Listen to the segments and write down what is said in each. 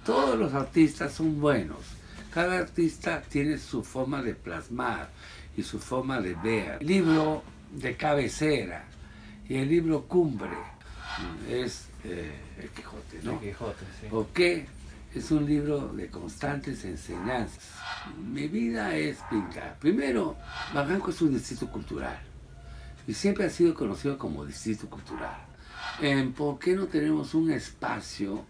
Todos los artistas son buenos. Cada artista tiene su forma de plasmar y su forma de ver. El libro de cabecera y el libro cumbre es El Quijote, ¿no? El Quijote, sí. ¿Por qué? Es un libro de constantes enseñanzas. Mi vida es pintar. Primero, Barranco es un distrito cultural y siempre ha sido conocido como distrito cultural. ¿Por qué no tenemos un espacio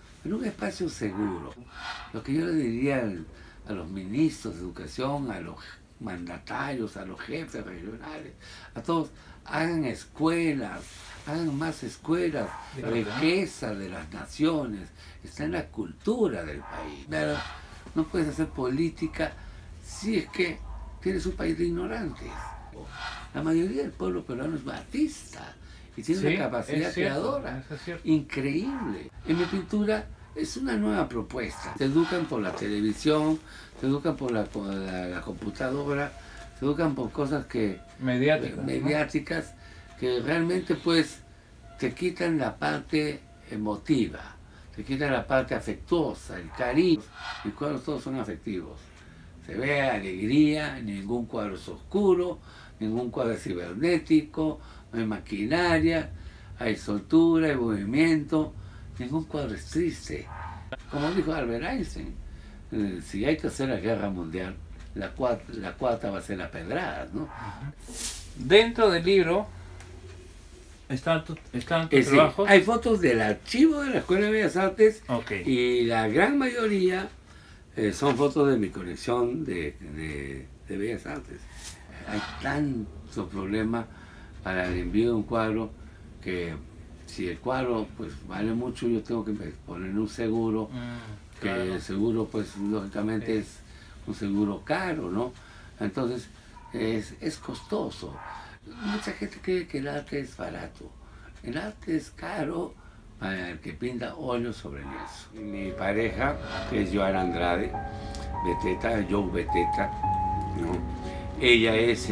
seguro? Lo que yo le diría a los ministros de educación, a los mandatarios, a los jefes regionales, a todos, hagan escuelas, hagan más escuelas. La riqueza de las naciones está en la cultura del país. Pero no puedes hacer política si es que tienes un país de ignorantes. La mayoría del pueblo peruano es artista y tiene una capacidad creadora increíble. En mi pintura es una nueva propuesta. Se educan por la televisión, se educan por la computadora, se educan por cosas mediáticas que realmente pues te quitan la parte emotiva, te quitan la parte afectuosa, el cariño. Mis cuadros todos son afectivos. Se ve alegría, ningún cuadro es oscuro, ningún cuadro es cibernético, no hay maquinaria, hay soltura, hay movimiento, ningún cuadro es triste. Como dijo Albert Einstein, si hay tercera guerra mundial, la cuarta va a ser la pedrada, ¿no? Dentro del libro están tus trabajos. Hay fotos del archivo de la Escuela de Bellas Artes y la gran mayoría son fotos de mi colección de Bellas Artes. Hay tanto problema para el envío de un cuadro que si el cuadro pues vale mucho, yo tengo que poner un seguro, que el seguro pues lógicamente es un seguro caro, ¿no? Entonces es costoso. Mucha gente cree que el arte es barato. El arte es caro para el que pinta óleo sobre lienzo. Mi pareja, que es Joana Andrade, Beteta, Joe Beteta, ¿no? Ella es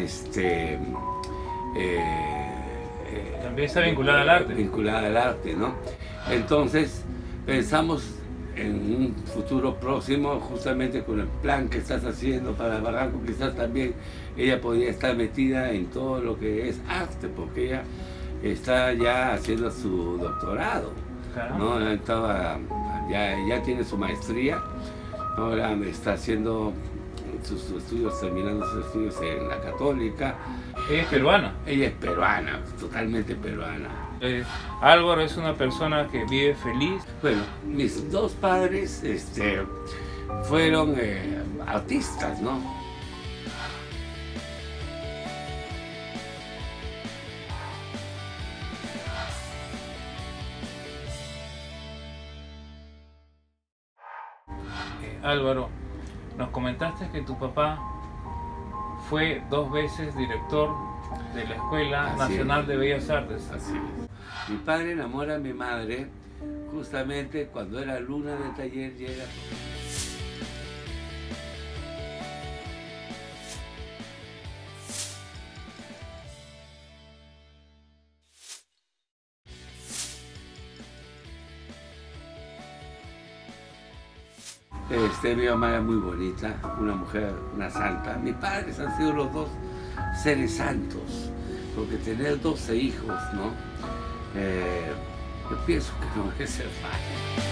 también está vinculada al arte. Vinculada al arte, ¿no? Entonces, pensamos en un futuro próximo, justamente con el plan que estás haciendo para Barranco, quizás también ella podría estar metida en todo lo que es arte, porque ella está ya haciendo su doctorado, ¿no? Ya tiene su maestría, ahora está haciendo sus estudios, terminando sus estudios en la Católica. ¿Ella es peruana? Ella es peruana, totalmente peruana. Álvaro es una persona que vive feliz. Bueno, mis dos padres fueron artistas, ¿no? Álvaro, nos comentaste que tu papá fue 2 veces director de la Escuela Nacional de Bellas Artes. Así es. Mi padre enamora a mi madre justamente cuando era alumna de taller, llega. Mi mamá era muy bonita, una mujer, una santa. Mis padres han sido los dos seres santos, porque tener 12 hijos, ¿no? Yo pienso que no es ser fácil.